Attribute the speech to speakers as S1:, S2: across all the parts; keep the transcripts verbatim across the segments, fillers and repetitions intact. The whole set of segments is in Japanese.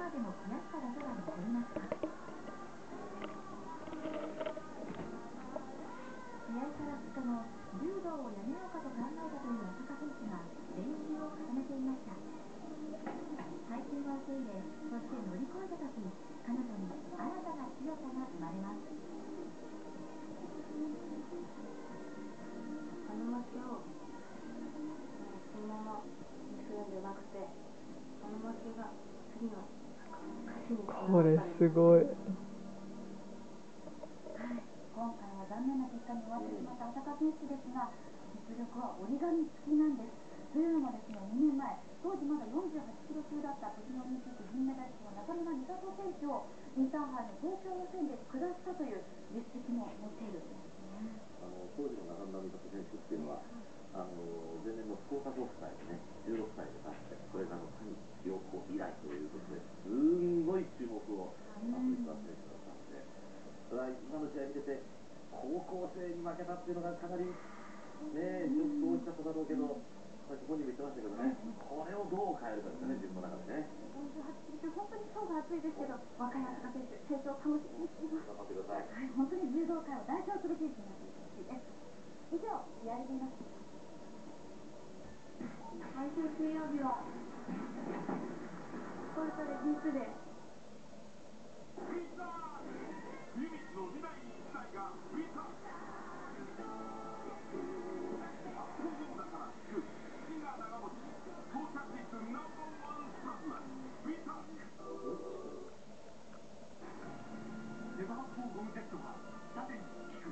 S1: までの悔しさだけが残りました。試合からふつかご、柔道をやめようかと考えたという浅香選手が練習を重ねていました。配球を受け入れ、そして乗り越えたとき、彼女に新たな強さが生まれます。
S2: あの負けをそのままにするんじゃなくて、あの負けが次の勝ちにつながったら。
S3: これすごい。
S1: 今回は残念な結果に終わってしまった浅香選手ですが、実力は折り紙付きなんです。というのもですね、にねんまえ、当時まだよんじゅうはちキロ級だった北京オリンピック銀メダリストの中村美里選手をインターハイの東京予選で下したという実績も持っているんですね。
S4: あの当時の中村美里選手っていうのは、あの前年の福岡国際でね、じゅうろくさいで出して、これがあの谷良子以来ということで、すんごい注目を浴びた選手だったんで、ただ今の試合見てて、高校生に負けたっていうのがかなりね、ショック大きかっただろうけど、さっき本人も言ってましたけどね、これをどう変えるかですよね、自分の中でね。
S1: よんじゅうはちキロ級、本当に層が厚いですけど、若い浅香選手、成長を楽しみにしています。
S4: 頑張ってください。
S1: はい、本当に柔道界を代表する選手になっていってほしいです。以上、リアルでいます。
S2: 毎週水曜日はスポルトレビーツで
S5: 秘密の未来に一台が見た。本物だから聞く口が長持ち、到着率ナンバーワンプラズマビタック。手羽発泡ゴムジェットが縦に効く、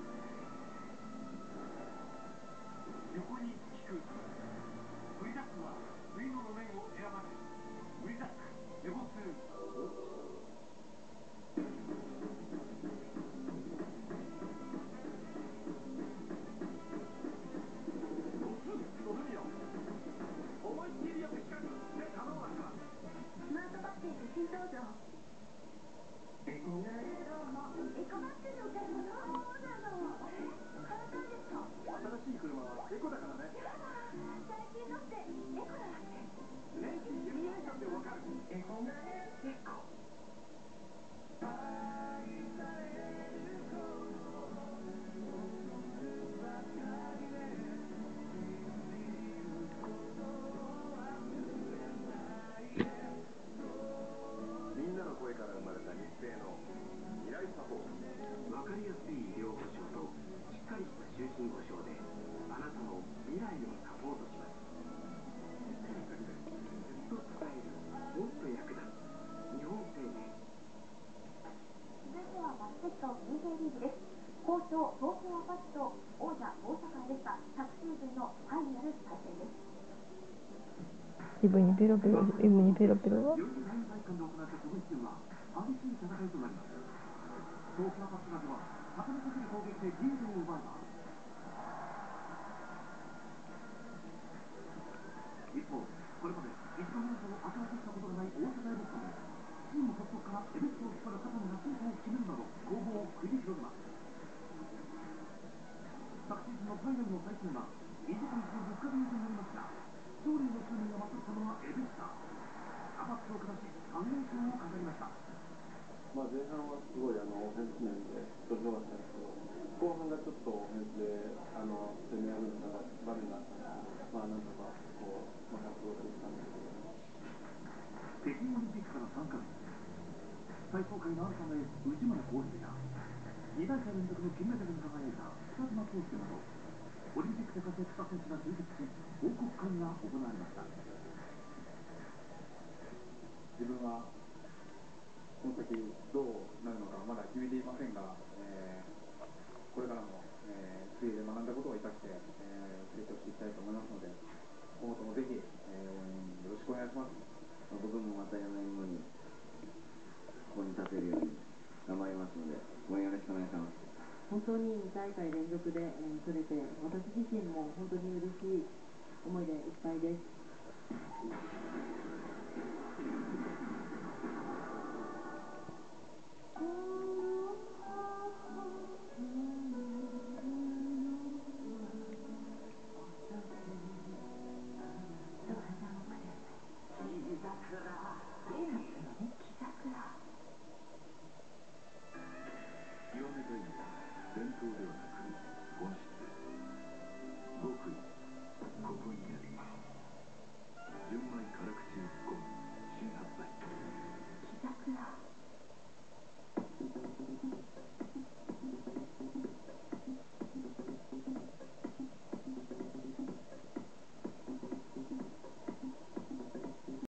S5: 横に効く。ブリザックは水の路面を選ばない。ブリザックレボツー。思いっきりよく光るで可能だから。
S1: スマートバッテリー新登場。
S5: エコ
S1: エコバッテリーを買い物。そうなの。買いたいですか？
S5: 新しい車はエコだからね。
S1: 最近のってエコだわって。
S5: 電気イルミネーションでわかる。エコがエコ。みんなの声から生まれた日清の未来サポート。わかりやすい医療保障としっかりした就寝保障で、あなたの未来をサポートします。ずっと使える、もっと役立つ日本生命。
S1: 続いてはバスケット ティーケー リーグです。好調東京アパッチと王者大阪でした昨シーズンのファイナル対戦です。
S3: イブにペロペロ、イブにペロペロは。
S5: より第二体育館で行われたこの一戦は激しい戦いとなります。東京アパッチまでは畳みかける攻撃でリードを奪います。一方、これまで一度もを与えてきたことがない大阪エベッサも、チーム発足からエベッサを引っ張る肩のシュートを決めるなど攻防を繰り広げます。昨シーズンのファイナルの対戦はにじかんぶっかけにとなりますが、勝利の執念が勝ったのはエベッサ。アパッチを下しさん連勝を飾りました。
S4: まあ前半はすごいあのオフェンス面で調子良かったんですけど、後半がちょっとオフェンスであの攻め上げた場面があったので、まあなんとかこうまた過ごしてきたんですけど。
S5: 北京オリンピックからさんかげつ、体操界の新たなエース内村航平やに大会連続の金メダルに輝いた北島康介など、オリンピックで活躍した選手が集結し、報告会が行われました。
S6: 自分はこの先どうなるのかまだ決めていませんが、えー、これからも、えー、水泳で学んだことを生かして、えー、成長していきたいと思いますので、今後ともぜひ、えー、よろしくお願いします。
S7: 僕もまたよねんごにここに立てるように頑張りますので、応援よろしくお願いします。
S8: 本当にに大会連続で、えー、取れて、私自身も本当に嬉しい思いでいっぱいです。